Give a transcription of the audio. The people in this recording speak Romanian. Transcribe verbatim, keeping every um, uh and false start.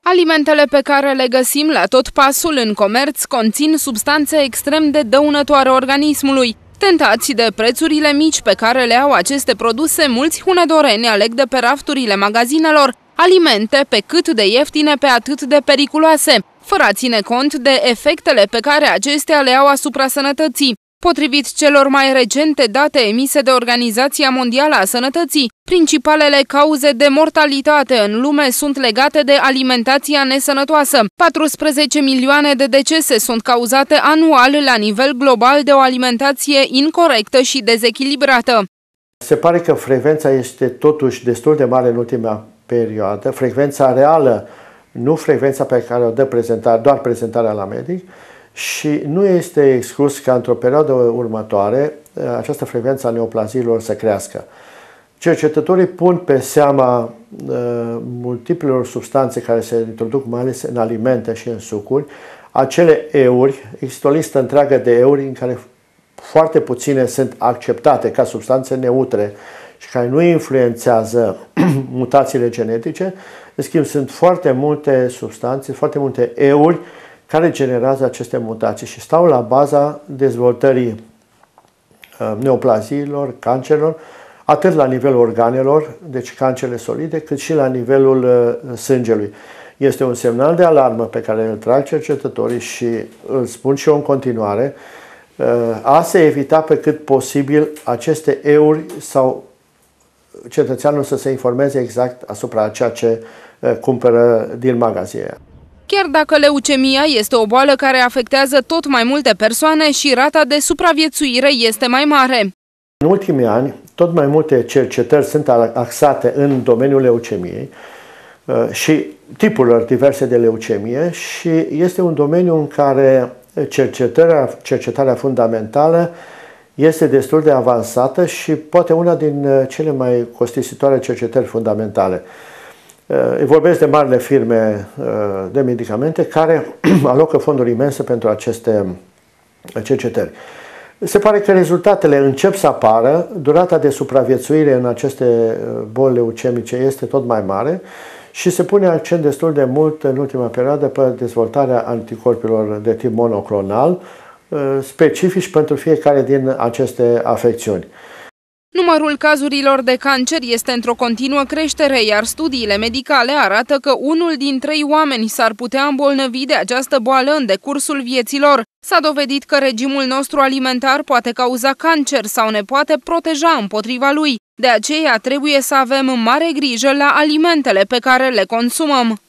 Alimentele pe care le găsim la tot pasul în comerț conțin substanțe extrem de dăunătoare organismului. Tentați de prețurile mici pe care le au aceste produse, mulți hunădoreni aleg de pe rafturile magazinelor alimente pe cât de ieftine, pe atât de periculoase, fără a ține cont de efectele pe care acestea le au asupra sănătății. Potrivit celor mai recente date emise de Organizația Mondială a Sănătății, principalele cauze de mortalitate în lume sunt legate de alimentația nesănătoasă. paisprezece milioane de decese sunt cauzate anual la nivel global de o alimentație incorectă și dezechilibrată. Se pare că frecvența este totuși destul de mare în ultima perioadă, frecvența reală, nu frecvența pe care o dă prezentarea, doar prezentarea la medic, și nu este exclus ca într-o perioadă următoare această frecvență a neoplaziilor să crească. Cercetătorii pun pe seama uh, multiplelor substanțe care se introduc mai ales în alimente și în sucuri, acele euri, există o listă întreagă de euri în care foarte puține sunt acceptate ca substanțe neutre și care nu influențează mutațiile genetice. În schimb, sunt foarte multe substanțe, foarte multe euri care generează aceste mutații și stau la baza dezvoltării neoplaziilor, cancerelor, atât la nivelul organelor, deci cancere solide, cât și la nivelul sângelui. Este un semnal de alarmă pe care îl trag cercetătorii și îl spun și eu în continuare, a se evita pe cât posibil aceste euri sau cetățeanul să se informeze exact asupra ceea ce cumpără din magazin. Chiar dacă leucemia este o boală care afectează tot mai multe persoane și rata de supraviețuire este mai mare. În ultimii ani, tot mai multe cercetări sunt axate în domeniul leucemiei și tipurilor diverse de leucemie și este un domeniu în care cercetarea, cercetarea fundamentală este destul de avansată și poate una din cele mai costisitoare cercetări fundamentale. Vorbesc de marile firme de medicamente care alocă fonduri imense pentru aceste cercetări. Se pare că rezultatele încep să apară, durata de supraviețuire în aceste boli leucemice este tot mai mare și se pune accent destul de mult în ultima perioadă pe dezvoltarea anticorpilor de tip monoclonal, specifici pentru fiecare din aceste afecțiuni. Numărul cazurilor de cancer este într-o continuă creștere, iar studiile medicale arată că unul din trei oameni s-ar putea îmbolnăvi de această boală în decursul vieților. S-a dovedit că regimul nostru alimentar poate cauza cancer sau ne poate proteja împotriva lui. De aceea trebuie să avem mare grijă la alimentele pe care le consumăm.